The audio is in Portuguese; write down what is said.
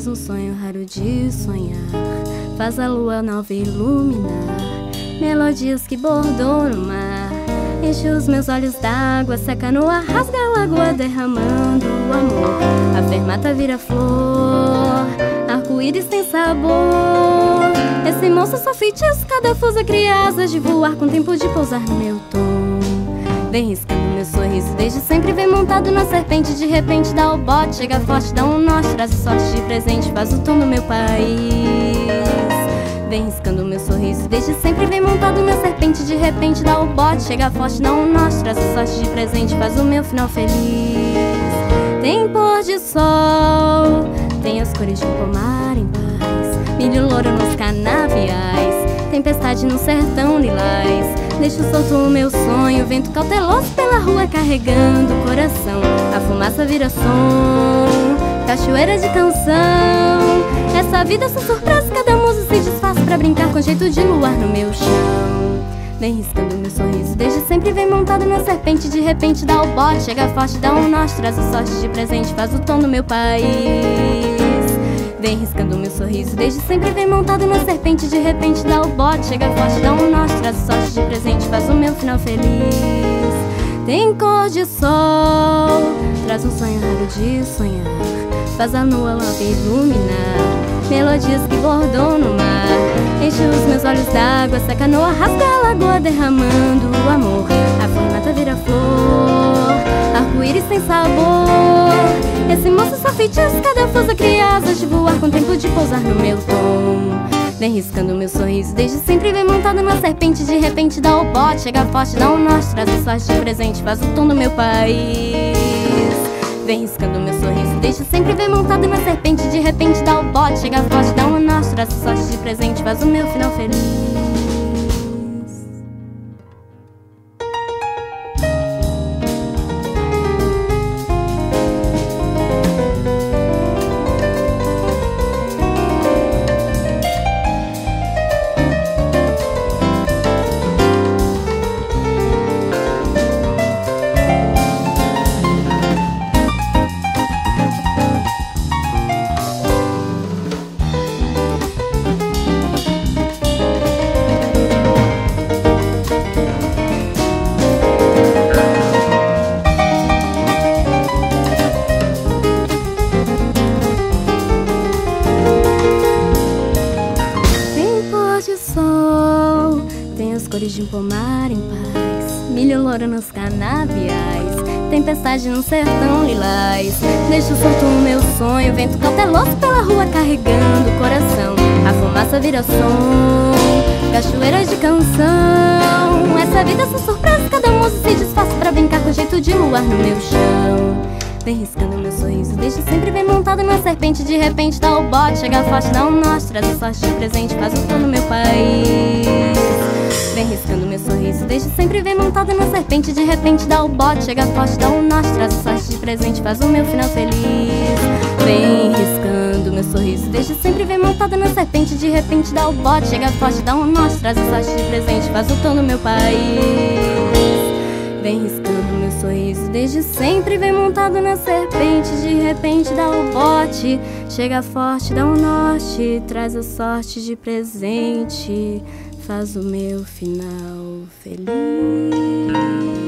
traz um sonho raro de sonhar, faz a lua nova iluminar, melodias que bordou no mar, enche os meus olhos d'água, seca no ar, rasga a lagoa derramando o amor. A fermata vira flor, arco-íris tem sabor. Esse monstro só feitiço, cada fusa cria asas de voar com tempo de pousar no meu tom. Vem riscando meu sorriso, desde sempre vem montado na serpente. De repente dá o bote, chega forte, dá um nó, traz a sorte de presente, faz o tom do meu país. Vem riscando meu sorriso, desde sempre vem montado na serpente. De repente dá o bote, chega forte, dá um nó, traz a sorte de presente, faz o meu final feliz. Tem pôr de sol, tem as cores de um pomar em paz, milho louro nos canaviais, tempestade no sertão lilás. Deixo solto o meu sonho, vento cauteloso pela rua carregando o coração. A fumaça vira som, cachoeira de canção. Essa vida são surpresas, cada musa se desfaz pra brincar com jeito de luar no meu chão. Vem riscando meu sorriso, desde sempre vem montado na serpente. De repente dá o bote, chega forte, dá um nó, traz a sorte de presente, faz o tom do meu país. Vem riscando meu sorriso, desde sempre vem montado na serpente. De repente dá o bote, chega forte, dá um nó, traz a sorte de presente, faz o meu final feliz. Tem cor de sol, traz um sonho raro de sonhar, faz a lua nova iluminar, melodias que bordou no mar, enche os meus olhos d'água, seca no ar, rasga a lagoa derramando o amor. A fermata vira flor, arco-íris tem sabor. Esse monstro só feitiço, cada fusa cria asas de voar com tempo de pousar no meu tom. Vem riscando meu sorriso, desde sempre vem montado na serpente. De repente dá o bote, chega forte, dá um nó, traz a sorte de presente, faz o tom do meu país. Vem riscando meu sorriso, desde sempre vem montado na serpente. De repente dá o bote, chega forte, dá um nó, traz a sorte de presente, faz o meu final feliz. Tem as cores de um pomar em paz, milho louro nos canaviais, tempestade no sertão lilás. Deixo solto o meu sonho, vento cauteloso pela rua carregando o coração. A fumaça vira som, cachoeira de canção. Essa vida são surpresas, cada moço se desfaz pra brincar com jeito de luar no meu chão. Vem riscando meu sorriso, desde sempre vem montado na serpente. De repente dá o bote, chega forte, dá um nó, traz a sorte de presente, faz o tom do meu país. Vem riscando meu sorriso, desde sempre vem montado na serpente. De repente dá o bote, chega forte, dá um nó, traz a sorte de presente, faz o meu final feliz. Vem riscando meu sorriso, desde sempre vem montado na serpente. De repente dá o bote, chega forte, dá um nó, traz a sorte de presente, faz o tom do meu país. Vem riscando meu sorriso, desde sempre vem montado na serpente. De repente dá o bote, chega forte, dá um norte, traz a sorte de presente, faz o meu final feliz.